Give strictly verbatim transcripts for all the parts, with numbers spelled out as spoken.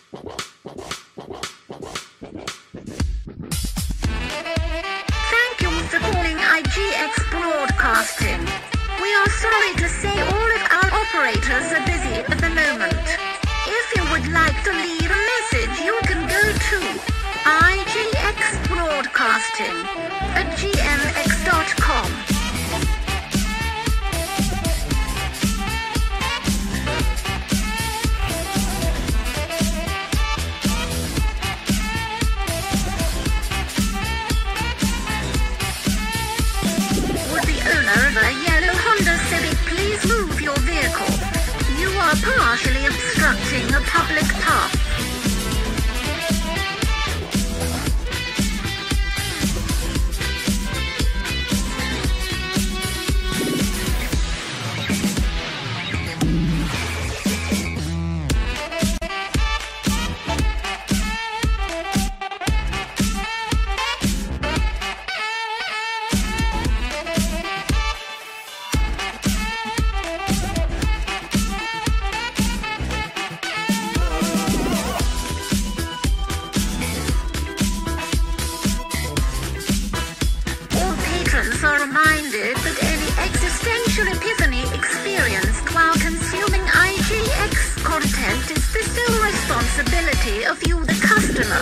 Thank you for calling I G X Broadcasting. We are sorry to say all of our operators are busy at the moment. If you would like to leave a message, you can go to I G X Broadcasting at g m x dot com. Of a yellow Honda Civic, please move your vehicle. You are partially obstructing a public path. Are reminded that any existential epiphany experienced while consuming I G X content is the sole responsibility of you, the customer.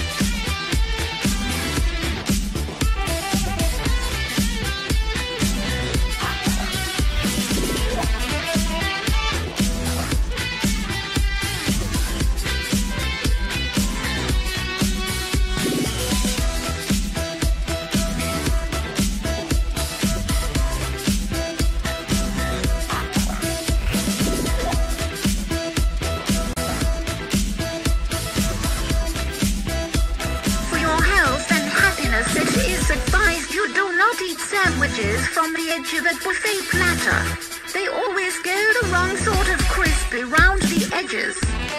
Sandwiches from the edge of a buffet platter. They always go the wrong sort of crispy round the edges.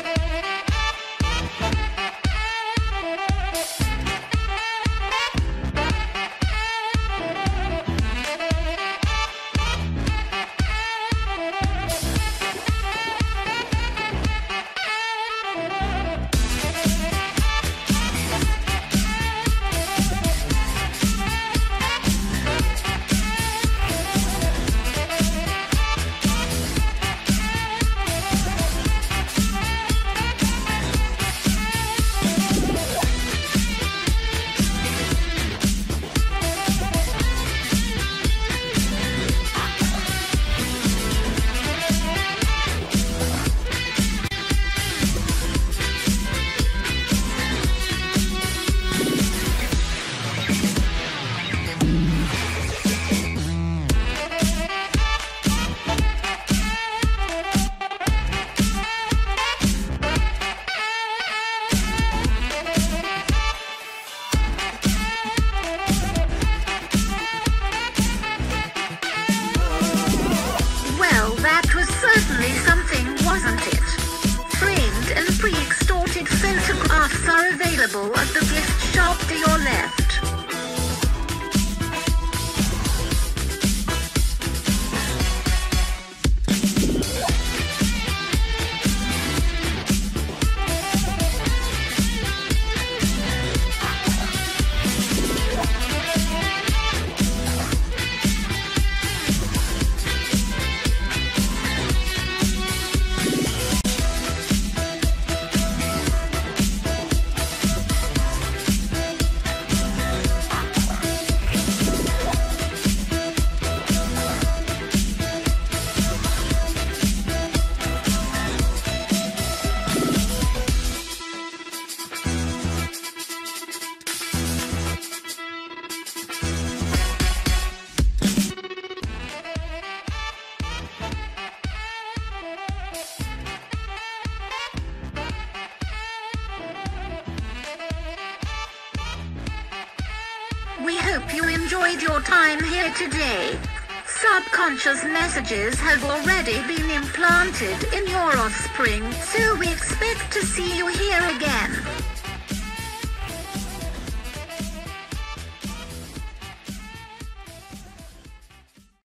Are available at the gift shop to your left. We hope you enjoyed your time here today. Subconscious messages have already been implanted in your offspring, so we expect to see you here again.